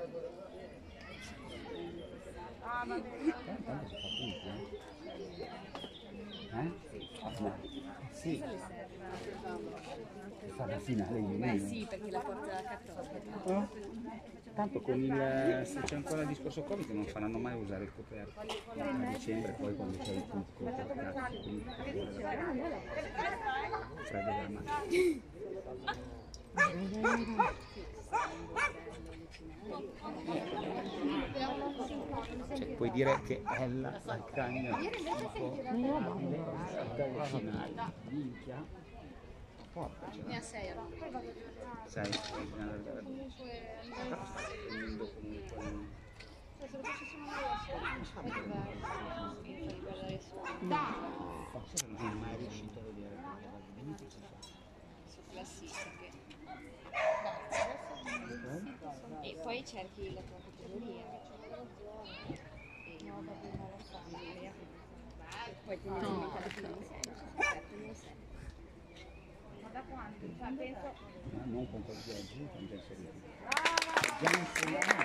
Tanto si fa tutto, no. Sì. Fa la finale di Beh meno. sì, perché la porta cattolica. Oh. Tanto con il, se c'è ancora il discorso Covid non faranno mai usare il coperto a dicembre, poi quando c'è il punto cazzo, quindi freddo della macchina. Cioè, puoi dire che Ella la cagna tipo dalle finali. Minchia. Porca ce Ne l'ha. ha 6 allora. 6 prendendo comunque Se lo facessimo forse non sono mai riuscito a vedere perché veramente ci fa. su classifiche. E poi cerchi la tua categoria. Poi tendenzialmente alla fine non sei. Ma da quanto? Cioè, penso... Non con quel viaggio, con il già insegnato.